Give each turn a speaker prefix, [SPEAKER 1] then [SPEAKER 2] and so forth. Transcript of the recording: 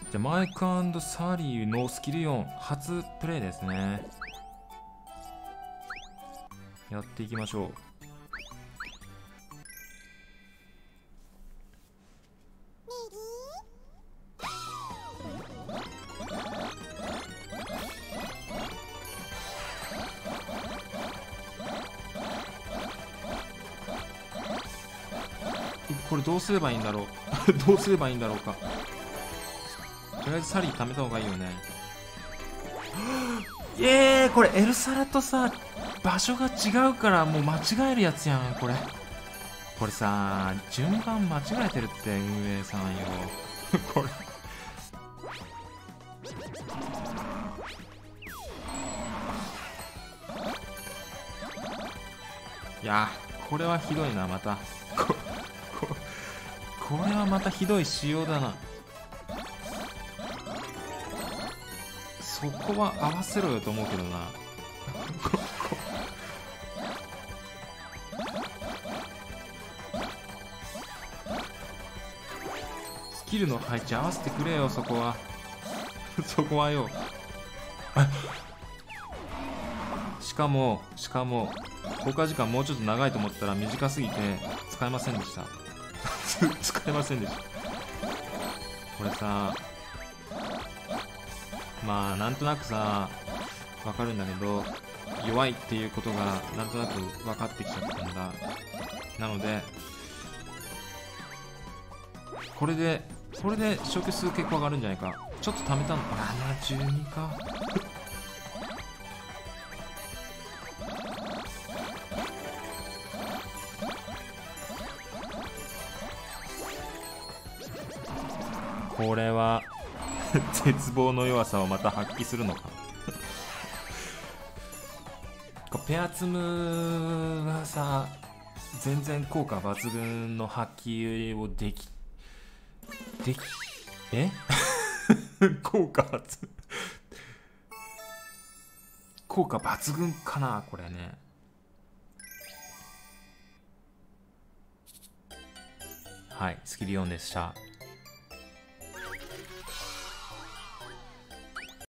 [SPEAKER 1] じゃあマイク&サリーのスキル4初プレイですね。やっていきましょう。これどうすればいいんだろうどうすればいいんだろうか。とりあえずサリー貯めた方がいいよね。これエルサラとさ場所が違うからもう間違えるやつやん。これさ順番間違えてるって運営さんよこれいやこれはひどいな。またこれはまたひどい仕様だな。そこは合わせろよと思うけどなスキルの配置合わせてくれよ。そこはそこはよしかも効果時間もうちょっと長いと思ったら短すぎて使えませんでした使えませんでした。これさまあなんとなくさわかるんだけど弱いっていうことがなんとなく分かってきちゃったんだ。なのでこれで消去数結構上がるんじゃないか。ちょっと貯めたの72かこれは絶望の弱さをまた発揮するのかペアツムがさ全然効果抜群の発揮をでき効果抜群かなこれね。はいスキル4でした。